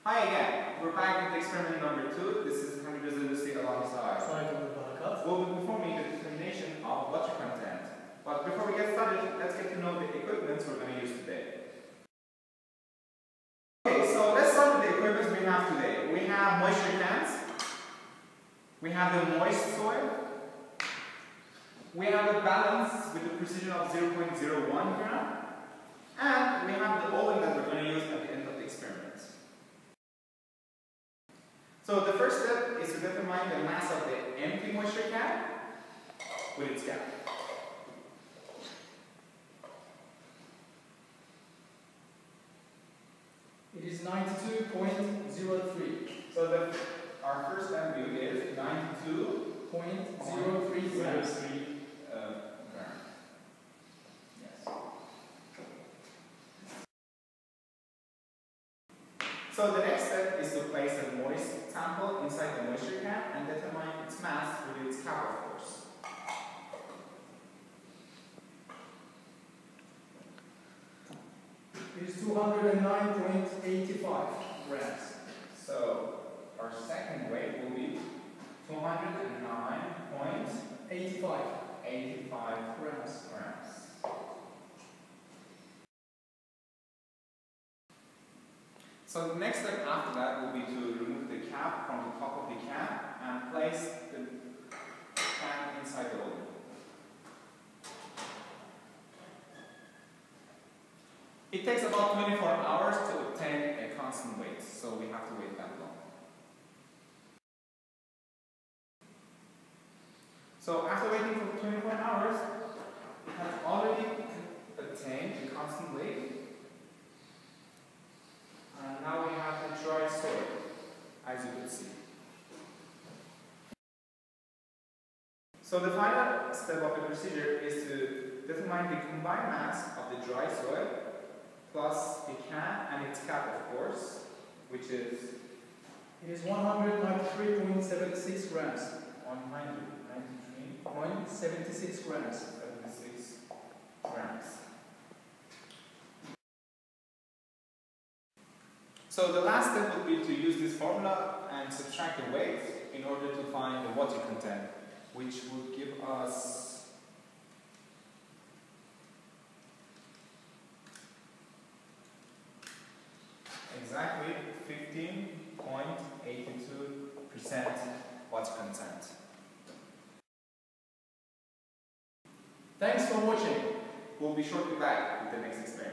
Hi again, we're back with experiment number 2. This is Hamid Resolusi alongside. We'll be performing the determination of water content. But before we get started, let's get to know the equipment we're going to use today. Okay, so let's start with the equipment we have today. We have moisture cans. We have the moist soil. We have a balance with a precision of 0.01 gram. And we have the oven that we're going to use at the end of the experiment. So the first step is to determine the mass of the empty moisture can with its cap. It is 92.03. So our first value is 92.03 grams. Yes. So the next step is to place a moist sample inside the moisture can and determine its mass with its cap, of course. It is 209.85 grams. So our second weight will be 209.85 grams. So the next step after that will be to remove the cap from the top of the can and place the can inside the oven. It takes about 24 hours to obtain a constant weight, so we have to wait that long. So after waiting for 24 hours, it has already obtained a constant weight. And now we have the dry soil, as you can see. So the final step of the procedure is to determine the combined mass of the dry soil plus the can and its cap, of course, which is? It is 193.76 grams. 193.76 grams. 76 grams. So the last step would be to use this formula and subtract the weight in order to find the water content, which would give us exactly 15.82% water content. Thanks for watching. We'll be shortly back with the next experiment.